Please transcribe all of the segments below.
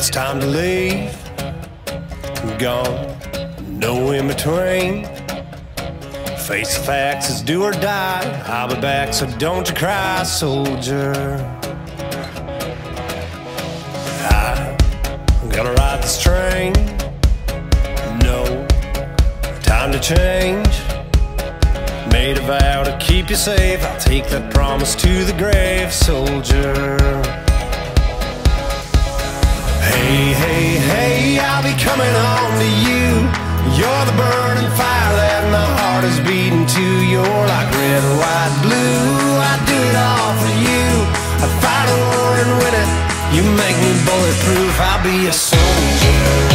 it's time to leave. Gone, no in between. Face the facts, it's do or die. I'll be back, so don't you cry, soldier. I'm gonna ride this train. No time to change. Made a vow to keep you safe. I'll take that promise to the grave, soldier. Hey, hey, hey, I'll be coming home to you. You're the burning fire that my heart is beating to. You're like red, white, blue. I do it all for you. I fight a war and win it. You make me bulletproof. I'll be a soldier.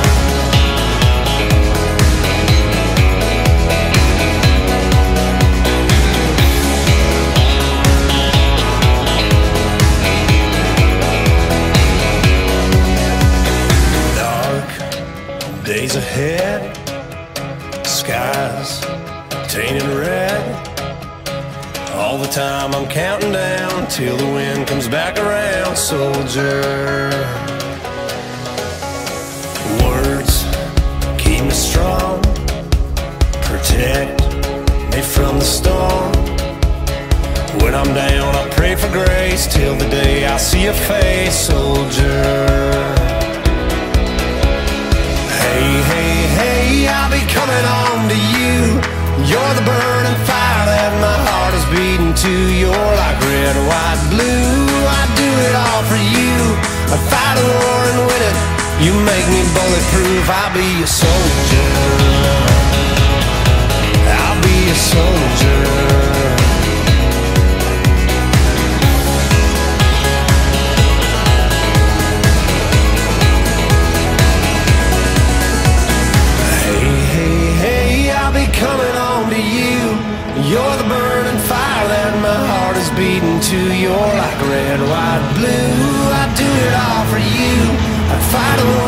Days ahead, skies tainted red. All the time I'm counting down till the wind comes back around, soldier. Words keep me strong, protect me from the storm. When I'm down, I pray for grace till the day I see your face, soldier. Hey, hey, hey, I'll be coming home to you. You're the burning fire that my heart is beating to. You're like red, white, blue. I do it all for you. I fight a war and win it. You make me bulletproof. I'll be a soldier. I'll be a soldier. Coming home to you. You're the burning fire that my heart is beating to. You're like red, white, blue. I do it all for you. I fight a war